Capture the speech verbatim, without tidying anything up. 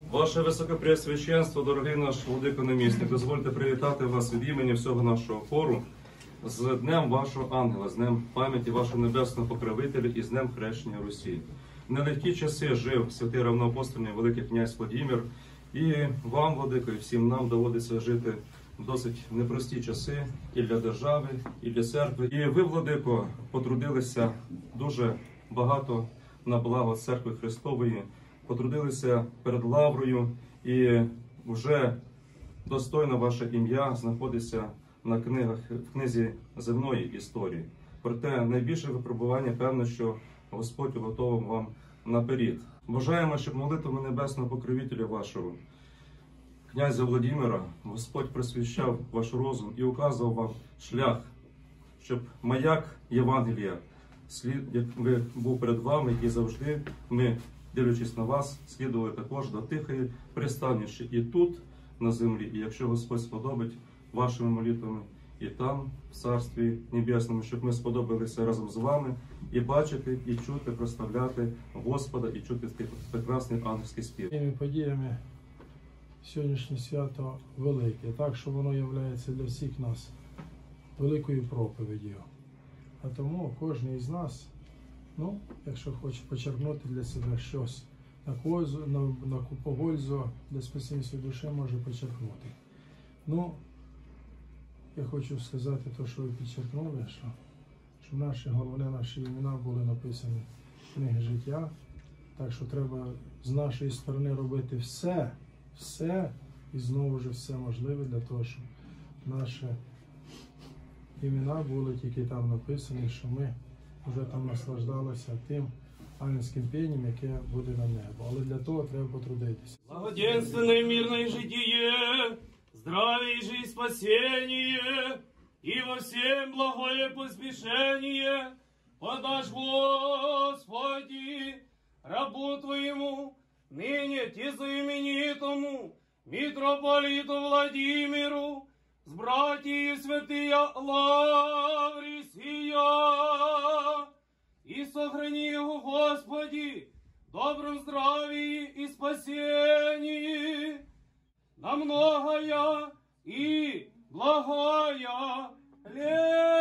Ваше Високопреосвященство, дорогий наш владико-намісник, дозвольте привітати вас від імені всього нашого хору з Днем вашого ангела, з Днем пам'яті вашого небесного покровителя і з Днем хрещення Русі. В нелегкі часи жив святий равноапостольний великий князь Владимир, і вам, владико, і всім нам доводиться жити в досить непрості часи і для держави, і для церкви. І ви, владико, потрудилися дуже багато на благо Церкви Христової, потрудилися перед лаврою, і вже достойно ваше ім'я знаходиться на книгах, в книзі земної історії. Проте найбільше випробування, певно, що Господь готовий вам наперед. Бажаємо, щоб молитвами небесного покровителя вашого, князя Владимира, Господь просвіщав ваш розум і указував вам шлях, щоб маяк Євангелія слід, як ви був перед вами, і завжди ми, дивлячись на вас, слідували також до тихої пристаніші і тут, на землі, і якщо Господь сподобить вашими молитвами, і там, в Царстві Небесному, щоб ми сподобалися разом з вами і бачити, і чути, прославляти Господа, і чути тих прекрасний ангельський спів. Цими подіями сьогоднішнє свято велике, так що воно є для всіх нас великою проповіддю. А тому кожен із нас, ну, якщо хоче почерпнути для себе щось на пользу, на, на пользу для спасіння своєї душі, може почерпнути. Ну, я хочу сказати те, що ви підчеркнули, що, що наші, головне, наші імена були написані в книгі життя. Так що треба з нашої сторони робити все, все і знову ж все можливе для того, щоб наші імена були тільки там написані, що ми вже там наслаждалися тим ангельським пенням, яке буде на небо. Але для того треба потрудитися. Благоденственное мирное житие, здравие и жизнь спасение, и во всем благое поспешение подашь, Господи, рабу Твоему, ныне тезаименитому митрополиту Владимиру, с братьями святые лаври сия, и сохрани его, Господи, в добром здравии и спасении, на многое и благое лето.